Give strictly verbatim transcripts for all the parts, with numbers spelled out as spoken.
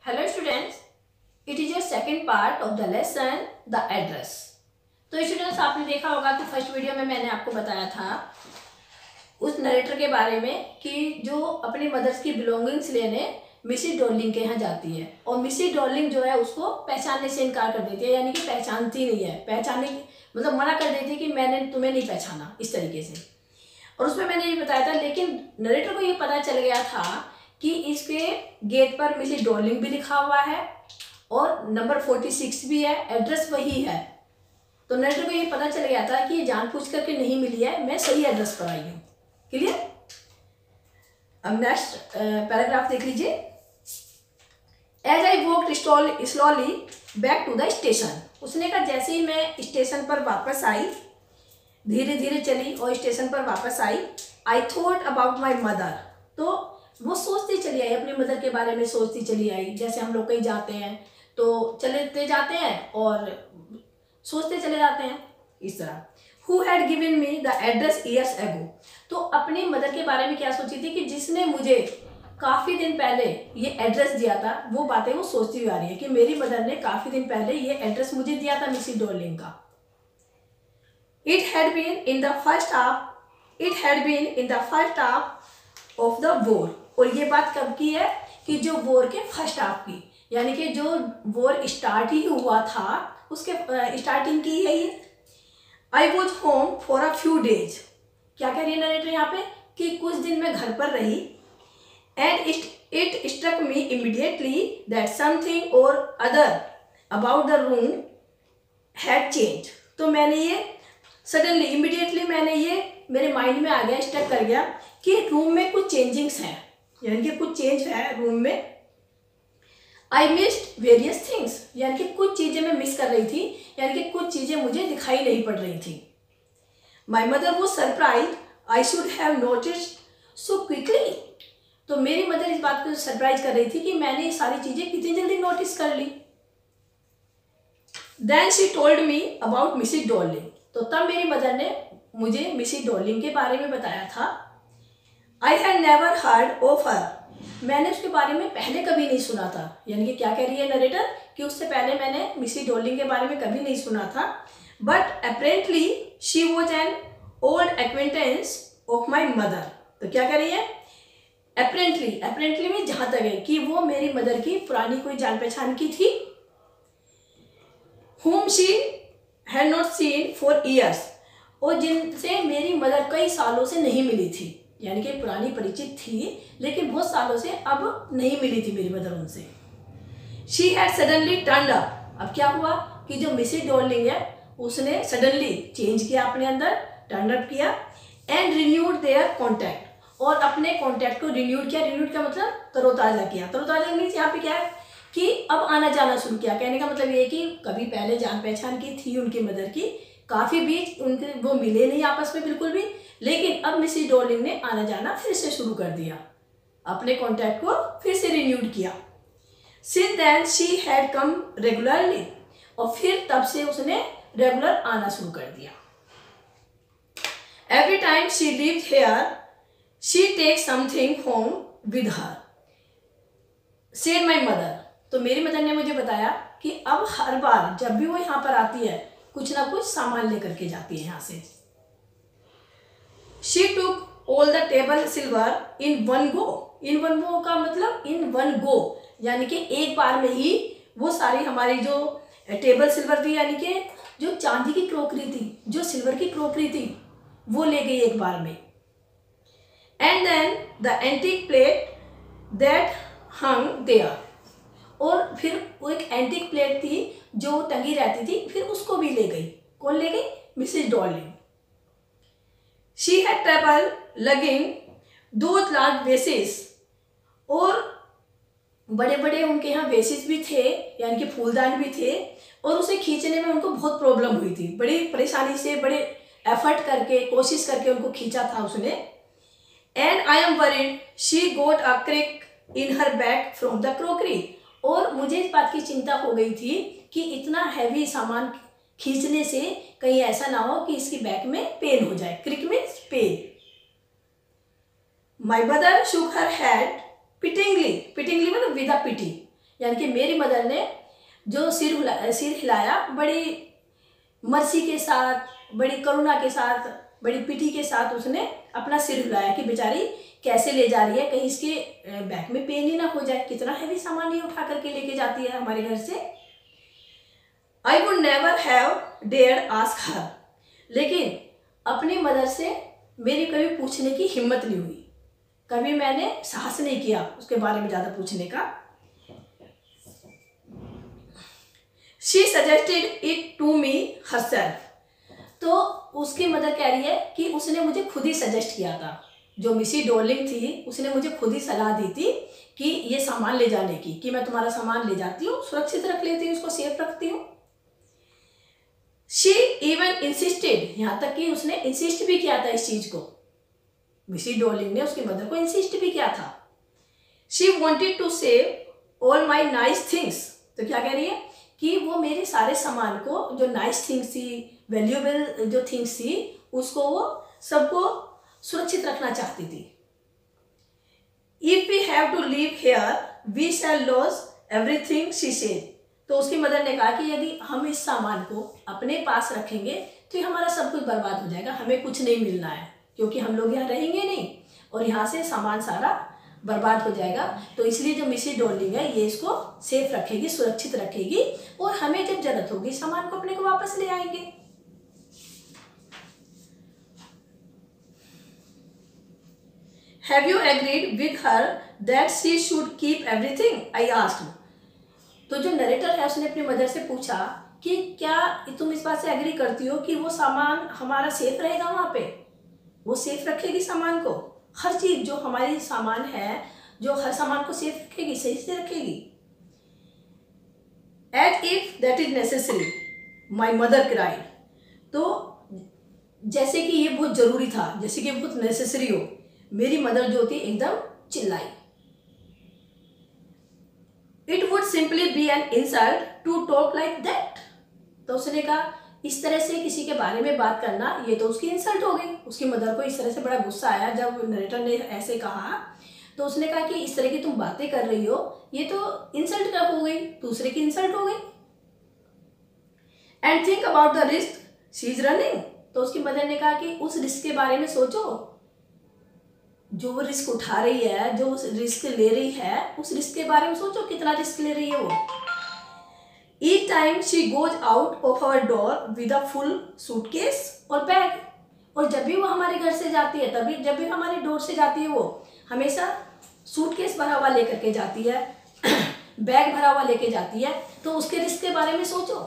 Hello students, it is your second part of the lesson the address. तो students आपने देखा होगा कि फर्स्ट वीडियो में मैंने आपको बताया था उस नरेटर के बारे में कि जो अपनी मदर्स की बिलोंगिंग्स लेने मिसेस डॉर्लिंग के यहाँ जाती है और मिसेस डॉर्लिंग जो है उसको पहचानने से इनकार कर देती है, यानी कि पहचानती नहीं है, पहचानने मतलब मना कर देती है कि मैंने तुम्हें नहीं पहचाना इस तरीके से। और उसमें मैंने ये बताया था, लेकिन नरेटर को ये पता चल गया था कि इसके गेट पर मिसेस डॉर्लिंग भी लिखा हुआ है और नंबर फोर्टी सिक्स भी है, एड्रेस वही है। तो नरेटर को ये पता चल गया था कि ये जानबूझ करके नहीं मिली है, मैं सही एड्रेस पर आई हूँ। क्लियर? अब नेक्स्ट पैराग्राफ देख लीजिए। As I walked slowly back to the station, उसने कहा जैसे ही मैं स्टेशन पर वापस आई, धीरे धीरे चली और स्टेशन पर वापस आई, I thought about my mother, तो वो सोचती चली आई, अपनी मदर के बारे में सोचती चली आई। जैसे हम लोग कहीं जाते हैं तो चलते जाते हैं और सोचते चले जाते हैं, इस तरह। Who had given me the address years ago, तो अपनी मदर के बारे में क्या सोची थी कि जिसने मुझे काफ़ी दिन पहले ये एड्रेस दिया था, वो बातें वो सोचती हुई आ रही है कि मेरी मदर ने काफ़ी दिन पहले ये एड्रेस मुझे दिया था मिसेस डॉर्लिंग का। It had been in the first half it had been in the first half of the war, और ये बात कब की है कि जो वॉर के फर्स्ट हाफ की, यानी कि जो वॉर स्टार्ट ही हुआ था उसके स्टार्टिंग की है ये। I was home for a few days, क्या कह रही है नरेटर यहाँ पे कि कुछ दिन मैं घर पर रही। And it struck me immediately that something और other about the room had change, तो मैंने ये सडनली इमीडिएटली मैंने ये मेरे माइंड में आ गया, स्ट्रक कर गया कि रूम में कुछ चेंजिंग्स हैं, यानी कि कुछ चेंज है रूम में। आई मिस्ड वेरियस थिंग्स, यानी कि कुछ चीज़ें मैं मिस कर रही थी, यानी कि कुछ चीज़ें मुझे दिखाई नहीं पड़ रही थी। माई मदर वो surprise I should have noticed so quickly, तो मेरी मदर इस बात को सरप्राइज कर रही थी कि मैंने ये सारी चीज़ें कितनी जल्दी नोटिस कर ली। Then she told me about Mrs Darling, तो तब मेरी मदर ने मुझे मिसेस डॉर्लिंग के बारे में बताया था। I had never heard of her, मैंने उसके बारे में पहले कभी नहीं सुना था, यानी कि क्या कह रही है नरेटर कि उससे पहले मैंने मिसेस डॉर्लिंग के बारे में कभी नहीं सुना था। But apparently she was an old acquaintance of my mother, तो क्या कह रही है अपेरेंटली, अपेरेंटली में जहाँ तक है कि वो मेरी मदर की पुरानी कोई जान पहचान की थी। whom she had not seen for years, और जिनसे मेरी मदर कई सालों से नहीं मिली थी, यानी कि पुरानी परिचित थी लेकिन बहुत सालों से अब नहीं मिली थी मेरी मदर उनसे। She had suddenly turned up, अब क्या हुआ कि जो मिसेस डॉर्लिंग है उसने सडनली चेंज किया अपने अंदर, टर्न अप किया। एंड रिन्यूड देयर कॉन्टैक्ट, और अपने कॉन्टैक्ट को रिन्यूड किया, रिन्यूड का मतलब तरोताज़ा किया। तरोताज़ा मीन्स यहाँ पे क्या है कि अब आना जाना शुरू किया। कहने का मतलब ये कि कभी पहले जान पहचान की थी उनकी मदर की, काफ़ी बीच उनके वो मिले नहीं आपस में बिल्कुल भी, लेकिन अब मिसेस डॉर्लिंग ने आना जाना फिर से शुरू कर दिया, अपने कॉन्टैक्ट को फिर से रिन्यूड किया। Since then she had come regularly, और फिर तब से उसने रेगुलर आना शुरू कर दिया। Every time she lived here she take something home with her, said my mother, तो मेरी मदर ने मुझे बताया कि अब हर बार जब भी वो यहाँ पर आती है कुछ ना कुछ सामान लेकर के जाती है यहाँ से। She took all the table silver in one go, in one go का मतलब इन वन गो, यानी कि एक बार में ही वो सारी हमारी जो टेबल सिल्वर थी, यानी कि जो चांदी की क्रोकरी थी, जो सिल्वर की क्रोकरी थी, वो ले गई एक बार में। And then the antique plate that hung there, और फिर वो एक एंटीक प्लेट थी जो टंगी रहती थी, फिर उसको भी ले गई। कौन ले गई? Mrs Darling. She had trouble lugging two large vases, और बड़े बड़े उनके यहाँ वेसेस भी थे, यानी कि फूलदान भी थे, और उसे खींचने में उनको बहुत प्रॉब्लम हुई थी, बड़ी परेशानी से, बड़े एफर्ट करके, कोशिश करके उनको खींचा था उसने। And I am worried she got a crick in her back from the crockery, और मुझे इस बात की चिंता हो गई थी कि इतना हैवी सामान खींचने से कहीं ऐसा ना हो कि इसकी बैक में पेन हो जाए। Crick means pain. My mother shook her head pityingly, pityingly मतलब विद अ पिटी, यानी कि मेरी मदर ने जो सिर हिला सिर हिलाया बड़ी मर्सी के साथ, बड़ी करुणा के साथ, बड़ी पिटी के साथ उसने अपना सिर हिलाया कि बेचारी कैसे ले जा रही है, कहीं इसके बैक में पेन ही ना हो जाए, कितना हैवी सामान ये उठा करके लेके जाती है हमारे घर से। I would never have dared ask her, लेकिन अपनी मदर से मेरी कभी पूछने की हिम्मत नहीं हुई, कभी मैंने साहस नहीं किया उसके बारे में ज़्यादा पूछने का। She suggested it to me herself, तो उसकी मदर कह रही है कि उसने मुझे खुद ही सजेस्ट किया था, जो मिसी डॉर्लिंग थी उसने मुझे खुद ही सलाह दी थी कि ये सामान ले जाने की, कि मैं तुम्हारा सामान ले जाती हूँ, सुरक्षित रख लेती हूँ, उसको सेफ रखती हूँ। शी इवन इंसिस्टेड, यहाँ तक कि उसने इंसिस्ट भी किया था इस चीज को, मिसी डॉर्लिंग ने उसकी मदर को इंसिस्ट भी किया था। She wanted to save all my nice things, तो क्या कह रही है कि वो मेरे सारे सामान को, जो नाइस थिंग्स थी, वैल्यूएबल जो थिंग्स थी, उसको वो सबको सुरक्षित रखना चाहती थी। If we have to live here we shall lose everything, she said, तो उसकी मदर ने कहा कि यदि हम इस सामान को अपने पास रखेंगे तो ये हमारा सब कुछ बर्बाद हो जाएगा, हमें कुछ नहीं मिलना है, क्योंकि हम लोग यहाँ रहेंगे नहीं और यहाँ से सामान सारा बर्बाद हो जाएगा। तो इसलिए जो मिसी डॉर्लिंग है ये इसको सेफ रखेगी, सुरक्षित रखेगी, और हमें जब जरूरत होगी सामान को अपने को वापस ले आएंगे। Have you agreed with her that she should keep everything? I asked. तो जो नरेटर है उसने अपनी मदर से पूछा कि क्या तुम इस बात से एग्री करती हो कि वो सामान हमारा सेफ रहेगा, वहाँ पे वो सेफ रखेगी सामान को, हर चीज जो हमारी सामान है, जो हर सामान को सेफ रखेगी, सही से रखेगी। As if that is necessary, my mother cried. तो जैसे कि ये बहुत जरूरी था, जैसे कि बहुत नेसेसरी हो, मेरी मदर जो थी एकदम चिल्लाई। It would simply be an insult to talk like that, तो उसने कहा इस तरह से किसी के बारे में बात करना ये तो उसकी इंसल्ट हो गई। उसकी मदर को इस तरह से बड़ा गुस्सा आया जब नरेटर ने ऐसे कहा, तो उसने कहा कि इस तरह की तुम बातें कर रही हो, ये तो इंसल्ट कर हो गई, दूसरे की इंसल्ट हो गई। And think about the risk she is running, तो उसकी मदर ने कहा कि उस रिस्क के बारे में सोचो, जो वो रिस्क उठा रही है, जो उस रिस्क ले रही है, उस रिस्क के बारे में सोचो, कितना रिस्क ले रही है वो। Each time she goes out of our door with a full suitcase और बैग, और जब भी वो हमारे घर से जाती है, तभी जब भी हमारे डोर से जाती है, वो हमेशा सूटकेस भरा हुआ लेकर के जाती है, बैग भरा हुआ लेके जाती है, तो उसके रिस्क के बारे में सोचो।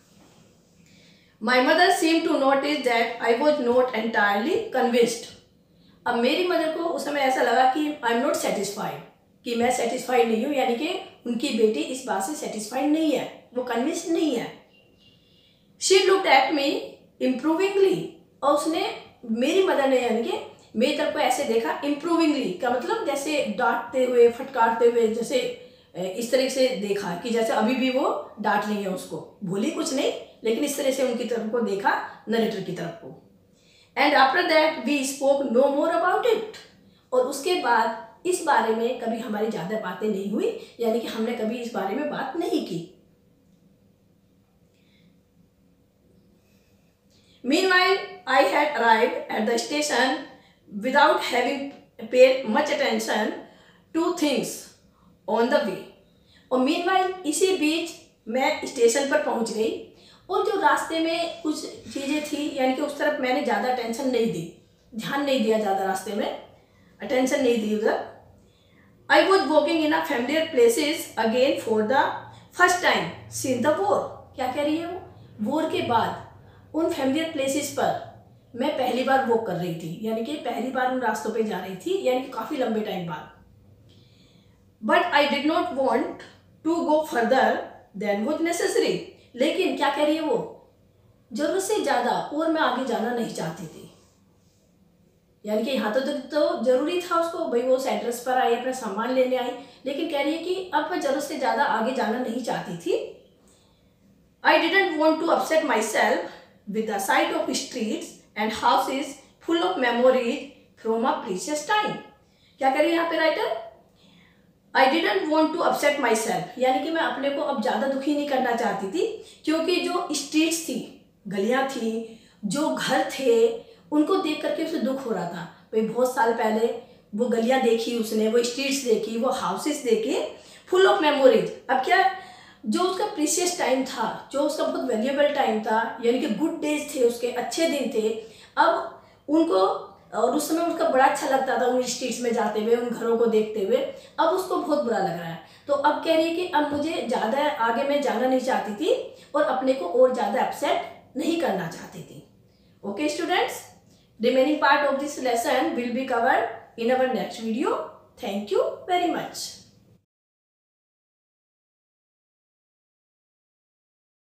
My mother seem to notice that I was not entirely convinced, अब मेरी मदर को उस समय ऐसा लगा कि आई एम नॉट सेटिस्फाइड, कि मैं सेटिस्फाइड नहीं हूँ, यानी कि उनकी बेटी इस बात से सेटिस्फाइड नहीं है, वो कन्विंस्ड नहीं है। She looked at me improvingly, और उसने, मेरी मदर ने यानी कि मेरी तरफ को ऐसे देखा, इम्प्रूविंगली का मतलब जैसे डांटते हुए, फटकारते हुए, जैसे इस तरह से देखा कि जैसे अभी भी वो डांट रही है उसको, भूली कुछ नहीं, लेकिन इस तरह से उनकी तरफ को देखा, नरेटर की तरफ को। And after that we spoke no more about it, और उसके बाद इस बारे में कभी हमारी ज़्यादा बातें नहीं हुई, यानी कि हमने कभी इस बारे में बात नहीं की। Meanwhile, I had arrived at the station without having paid much attention to things on the way. और meanwhile इसी बीच मैं स्टेशन पर पहुंच गई, और जो रास्ते में कुछ चीज़ें थी, यानी कि उस तरफ मैंने ज़्यादा अटेंशन नहीं दी, ध्यान नहीं दिया ज़्यादा, रास्ते में अटेंशन नहीं दी उधर। I was walking in a familiar places again for the first time since the war, क्या कह रही है वो, वॉर के बाद उन फैमिलियर प्लेसेस पर मैं पहली बार वॉक कर रही थी, यानी कि पहली बार उन रास्तों पे जा रही थी, यानी कि काफ़ी लंबे टाइम बाद। But I did not want to go further than was necessary, लेकिन क्या कह रही है वो, जरूरत से ज़्यादा और मैं आगे जाना नहीं चाहती थी, यानी कि यहाँ तो, तो तो जरूरी था उसको, भाई वो उस एड्रेस पर आई, अपना सामान लेने आई, लेकिन कह रही है कि अब मैं जरूरत से ज़्यादा आगे जाना नहीं चाहती थी। I didn't want to upset myself with the sight of streets and houses full of memories from a precious time, क्या कह रही है यहाँ पे writer, I didn't want to upset myself, यानी कि मैं अपने को अब ज़्यादा दुखी नहीं करना चाहती थी, क्योंकि जो स्ट्रीट्स थी, गलियाँ थी, जो घर थे, उनको देख करके उसे दुख हो रहा था। भाई बहुत साल पहले वो गलियाँ देखी उसने, वो स्ट्रीट्स देखी, वो हाउसेस देखे, फुल ऑफ मेमोरीज। अब क्या, जो उसका प्रीशियस टाइम था, जो उसका बहुत वैल्यूएबल टाइम था, यानी कि गुड डेज थे, उसके अच्छे दिन थे, अब उनको, और उस समय उसका बड़ा अच्छा लगता था उन स्ट्रीट्स में जाते हुए, उन घरों को देखते हुए, अब उसको बहुत बुरा लग रहा है। तो अब कह रही है कि अब मुझे ज़्यादा आगे मैं जाना नहीं चाहती थी और अपने को और ज़्यादा अपसेट नहीं करना चाहती थी। Okay students, remaining part of this lesson will be covered in our next video. Thank you very much.